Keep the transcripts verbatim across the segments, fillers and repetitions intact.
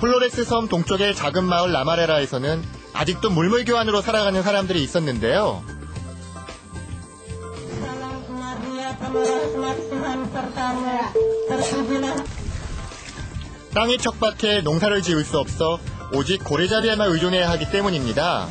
플로레스 섬 동쪽의 작은 마을 라마레라에서는 아직도 물물교환으로 살아가는 사람들이 있었는데요. 땅이 척박해 농사를 지을 수 없어 오직 고래잡이에만 의존해야 하기 때문입니다.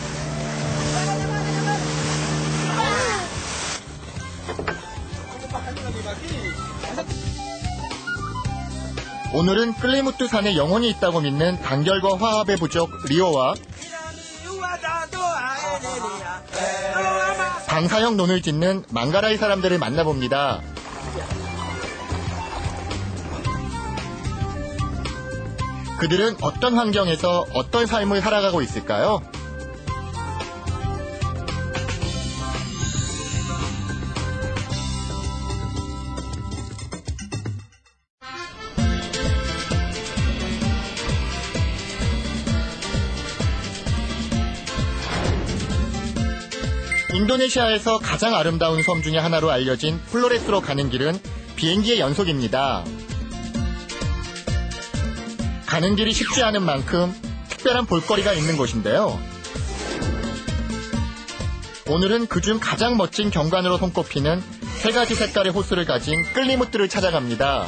오늘은 끌리무트 산에 영혼이 있다고 믿는 단결과 화합의 부족 리오와 방사형 논을 짓는 망가라이 사람들을 만나봅니다. 그들은 어떤 환경에서 어떤 삶을 살아가고 있을까요? 인도네시아에서 가장 아름다운 섬 중에 하나로 알려진 플로레스로 가는 길은 비행기의 연속입니다. 가는 길이 쉽지 않은 만큼 특별한 볼거리가 있는 곳인데요. 오늘은 그중 가장 멋진 경관으로 손꼽히는 세 가지 색깔의 호수를 가진 끌리무트를 찾아갑니다.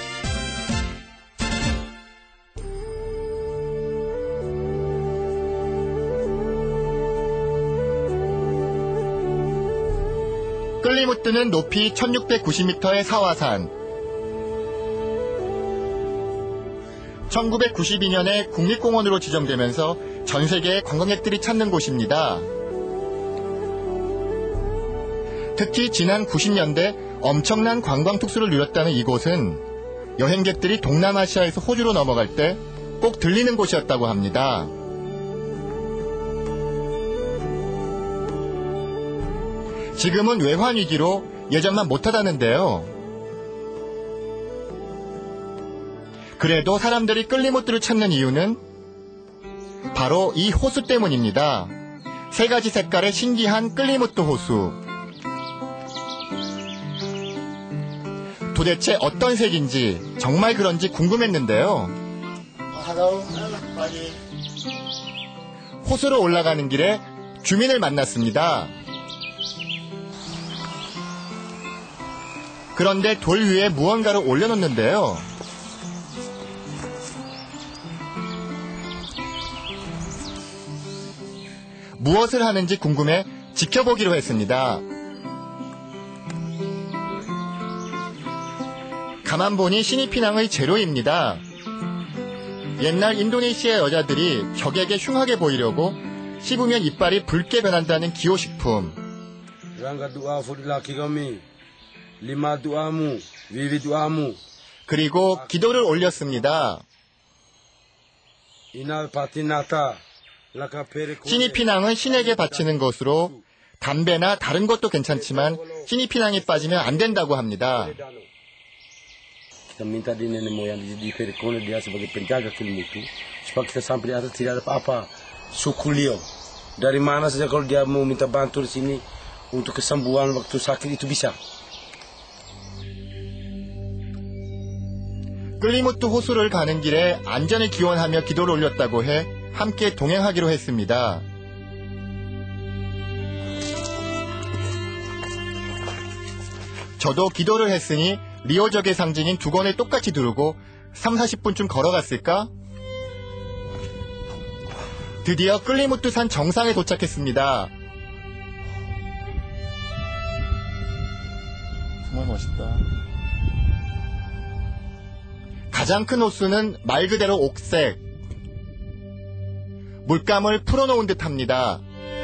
끌리무트는 높이 천육백구십 미터의 사화산. 천구백구십이 년에 국립공원으로 지정되면서 전 세계의 관광객들이 찾는 곳입니다. 특히 지난 구십 년대 엄청난 관광 특수를 누렸다는 이곳은 여행객들이 동남아시아에서 호주로 넘어갈 때 꼭 들리는 곳이었다고 합니다. 지금은 외환 위기로 예전만 못하다는데요. 그래도 사람들이 끌리무트를 찾는 이유는 바로 이 호수 때문입니다. 세 가지 색깔의 신기한 끌리무트 호수. 도대체 어떤 색인지 정말 그런지 궁금했는데요. 호수로 올라가는 길에 주민을 만났습니다. 그런데 돌 위에 무언가를 올려놓는데요. 무엇을 하는지 궁금해 지켜보기로 했습니다. 가만 보니 시니피낭의 재료입니다. 옛날 인도네시아 여자들이 적에게 흉하게 보이려고 씹으면 이빨이 붉게 변한다는 기호식품. 그리고 기도를 올렸습니다. 시니피낭은 신에게 바치는 것으로 담배나 다른 것도 괜찮지만 시니피낭이 빠지면 안 된다고 합니다. 끌리무트 호수를 가는 길에 안전을 기원하며 기도를 올렸다고 해 함께 동행하기로 했습니다. 저도 기도를 했으니 리오적의 상징인 두건을 똑같이 두르고 삼사십 분쯤 걸어갔을까? 드디어 끌리무트 산 정상에 도착했습니다. 정말 멋있다. 가장 큰 호수는 말 그대로 옥색. 물감을 풀어놓은 듯합니다.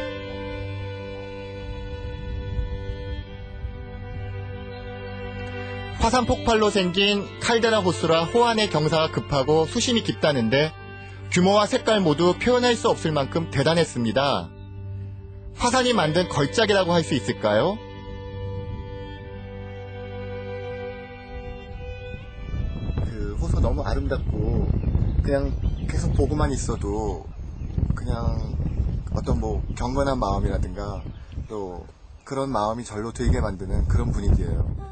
화산 폭발로 생긴 칼데라 호수라 호안의 경사가 급하고 수심이 깊다는데 규모와 색깔 모두 표현할 수 없을 만큼 대단했습니다. 화산이 만든 걸작이라고 할 수 있을까요? 그 호수 너무 아름답고 그냥 계속 보고만 있어도 그냥 어떤 뭐 경건한 마음이라든가 또 그런 마음이 절로 들게 만드는 그런 분위기예요.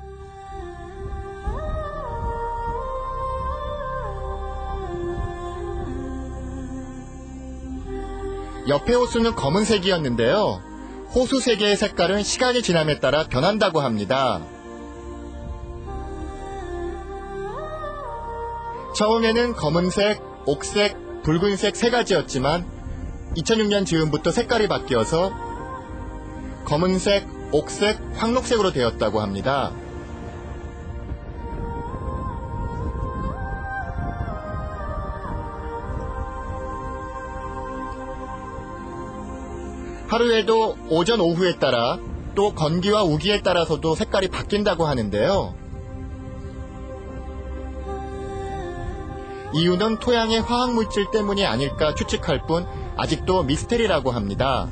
옆에 호수는 검은색이었는데요. 호수 세 개의 색깔은 시간이 지남에 따라 변한다고 합니다. 처음에는 검은색, 옥색, 붉은색 세 가지였지만 이천육 년 즈음부터 색깔이 바뀌어서 검은색, 옥색, 황록색으로 되었다고 합니다. 하루에도 오전, 오후에 따라 또 건기와 우기에 따라서도 색깔이 바뀐다고 하는데요. 이유는 토양의 화학물질 때문이 아닐까 추측할 뿐 아직도 미스테리라고 합니다.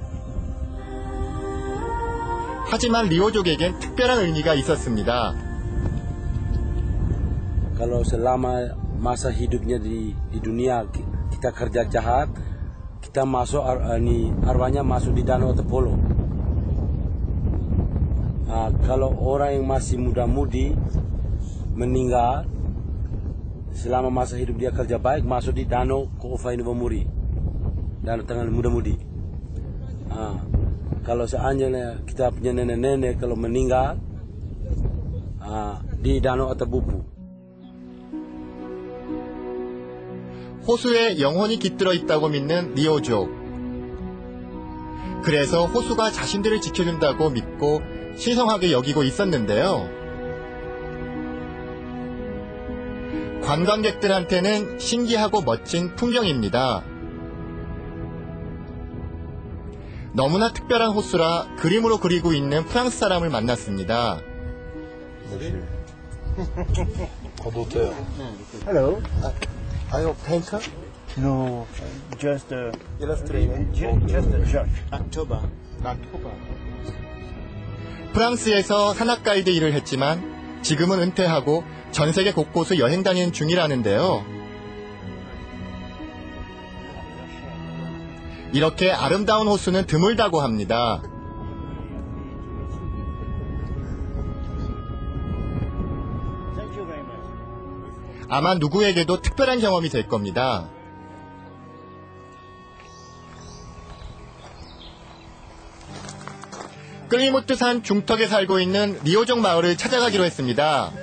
하지만 리오족에겐 특별한 의미가 있었습니다. Kalau selama masa hidupnya di di dunia kita kerja jahat, kita masuk ini arwahnya masuk di danau atau polo. Nah, kalau orang yang masih muda-mudi meninggal selama masa hidup dia kerja baik masuk di danau Ko'ofainu Wamuri, danau tengah muda-mudi. Nah, kalau seandainya kita punya nenek-nenek kalau meninggal nah, di danau atau bubu. 호수에 영혼이 깃들어 있다고 믿는 리오족. 그래서 호수가 자신들을 지켜준다고 믿고 신성하게 여기고 있었는데요. 관광객들한테는 신기하고 멋진 풍경입니다. 너무나 특별한 호수라 그림으로 그리고 있는 프랑스 사람을 만났습니다. Hello. Are you a painter? No, just uh, Illustrator. ju- just a church. October. 프랑스에서 산악 가이드 일을 했지만 지금은 은퇴하고 전 세계 곳곳을 여행 다니는 중이라는데요. 이렇게 아름다운 호수는 드물다고 합니다. Thank you very much. 아마 누구에게도 특별한 경험이 될 겁니다. 끌리모트산 중턱에 살고 있는 리오족 마을을 찾아가기로 했습니다.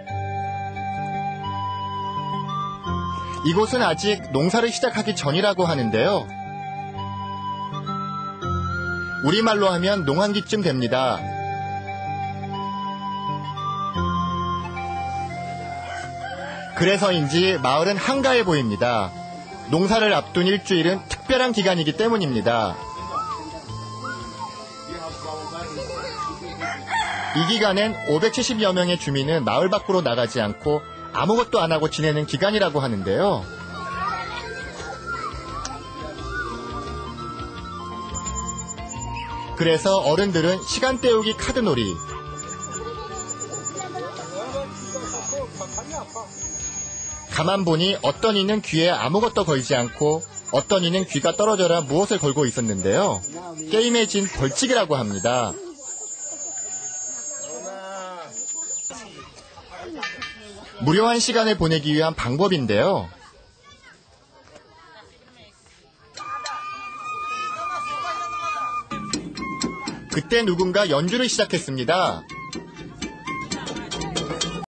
이곳은 아직 농사를 시작하기 전이라고 하는데요. 우리말로 하면 농한기쯤 됩니다. 그래서인지 마을은 한가해 보입니다. 농사를 앞둔 일주일은 특별한 기간이기 때문입니다. 이 기간엔 오백칠십여 명의 주민은 마을 밖으로 나가지 않고 아무것도 안 하고 지내는 기간이라고 하는데요. 그래서 어른들은 시간 때우기 카드놀이, 가만 보니 어떤 이는 귀에 아무것도 걸지 않고 어떤 이는 귀가 떨어져라 무엇을 걸고 있었는데요. 게임에 진 벌칙이라고 합니다. 무료한 시간을 보내기 위한 방법인데요. 그때 누군가 연주를 시작했습니다.